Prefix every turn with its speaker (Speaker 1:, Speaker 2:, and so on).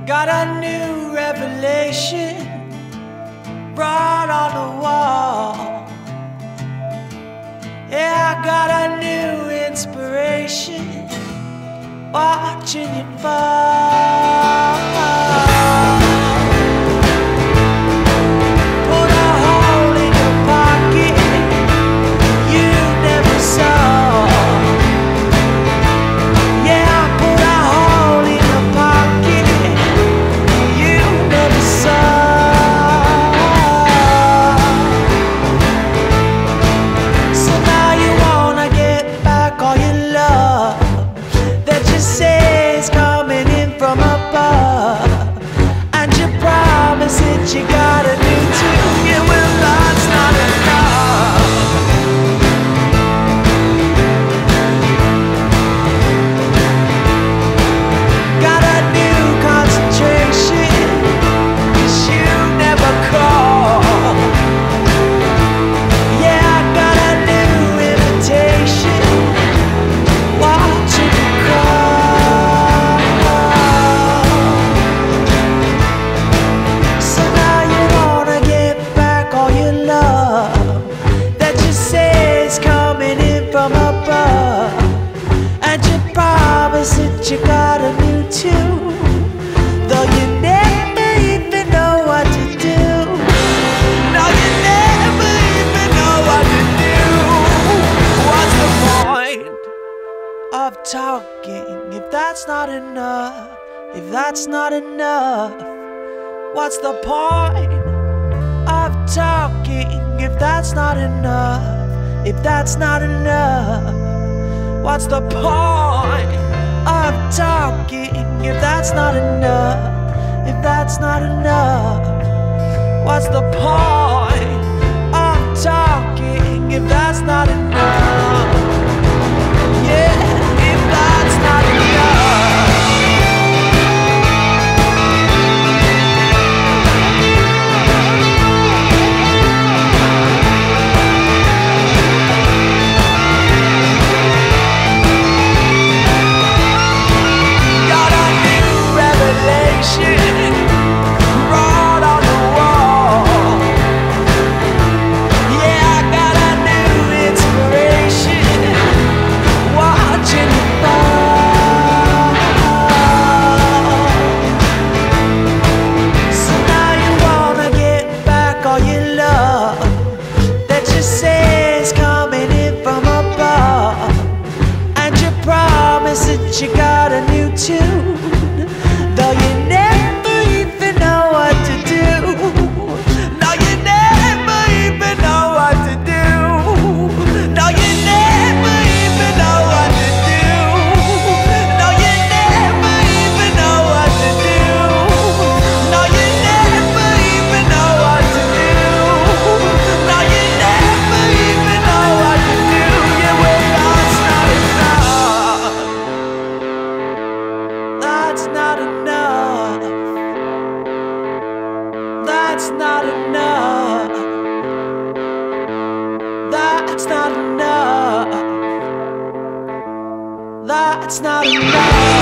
Speaker 1: Got a new revelation right on the wall. Yeah, I got a new inspiration watching you fall. Put a hole in your pocket you never saw. Yeah, I put a hole in the pocket you never saw. So now you wanna get back all your love that you say is coming in from above, and you promise that you gotta do too. Yeah, well, that's not enough. Got a new concentration 'cause you never call. Yeah, I got a new invitation watching you crawl. So now you wanna get back all your love that you say is coming in from above, and you promise that you got a new tune, though you never even know what to do. No, you never even know what to do. What's the point of talking if that's not enough? If that's not enough, what's the point of talking if that's not enough? If that's not enough, what's the point of talking if that's not enough? If that's not enough, what's the point of talking if that's not enough? Yeah, if that's not enough. Got a new revelation right on the wall. Yeah, I got a new inspiration watching you fall. So now you wanna get back all your love that you say is coming in from above, and you promise that you got a new tune, though you never even know what to do. No, you never even know what to do. No, you never even know what to do. No, you never even know what to do. No, you never even know what to do. No, you never even know what to do. Yeah, well, that's not enough. That's not enough. That's not enough. That's not enough. That's not enough.